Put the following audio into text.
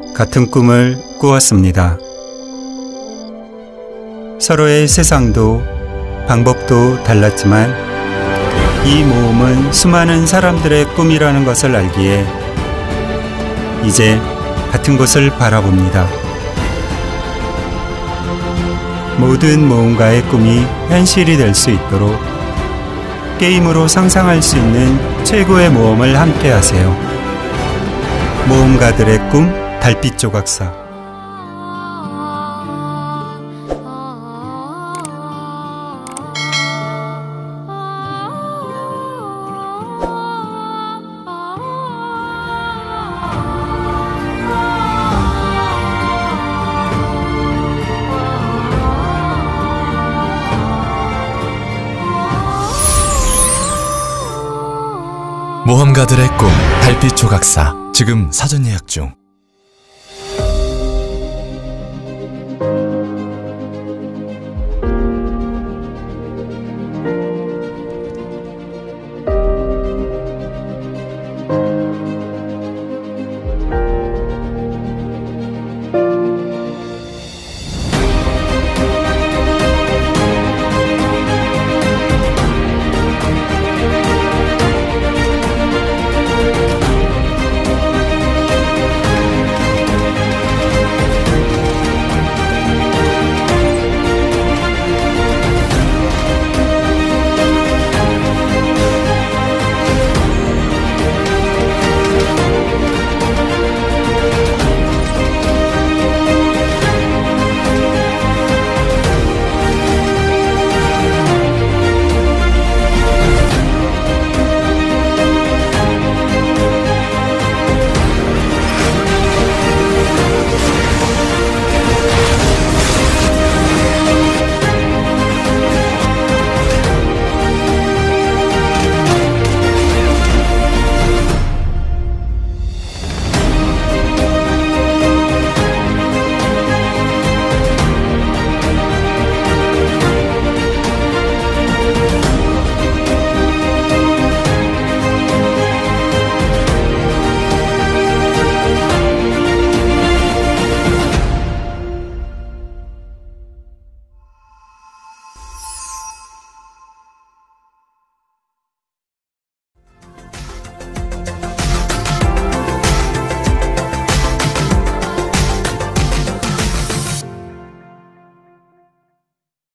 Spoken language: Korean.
같은 꿈을 꾸었습니다. 서로의 세상도 방법도 달랐지만 이 모험은 수많은 사람들의 꿈이라는 것을 알기에 이제 같은 곳을 바라봅니다. 모든 모험가의 꿈이 현실이 될 수 있도록 게임으로 상상할 수 있는 최고의 모험을 함께 하세요. 모험가들의 꿈 달빛 조각사. 모험가들의 꿈 달빛 조각사 지금 사전 예약 중.